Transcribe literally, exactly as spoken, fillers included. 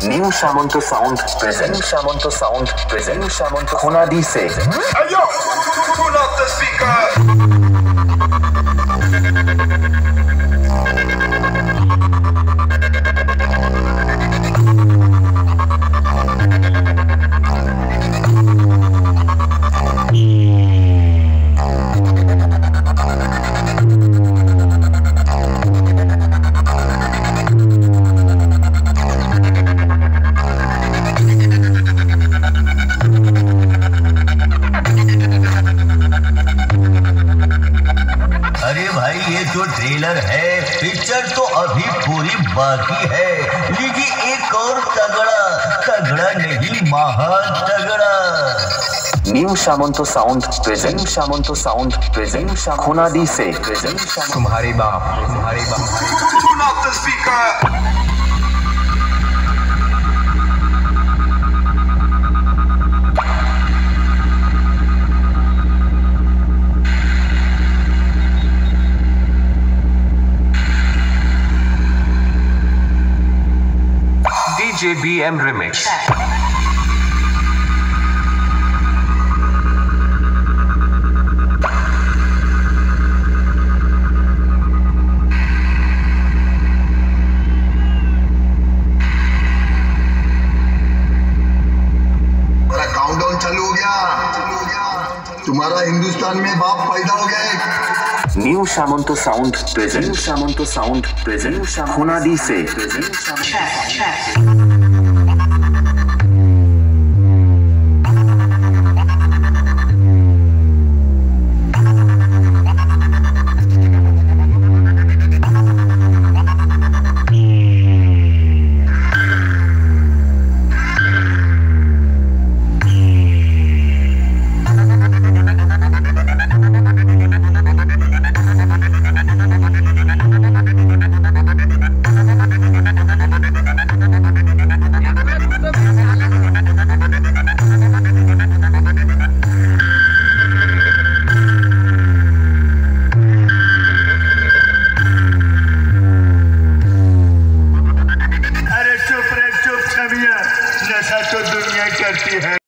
New Samanta sound present Samanta sound present Samanta Khonadi সে Hey yo, pull up the speaker. अरे भाई ये तो ट्रेलर है, पिक्चर तो अभी पूरी बाकी है। लीजिए एक और तगड़ा, तगड़ा नहीं महा तगड़ा। New Samanta sound present Samanta sound present Khonadi সে প্রেজেন্ট तुम्हारे बाप तुम्हारे बाप Pull up the speaker. D J B M Remix countdown चालू हो गया, तुम्हारा हिंदुस्तान में बाप पैदा हो गया। New Samanta sound present Samanta sound present Khonadi সে প্রেজেন্ট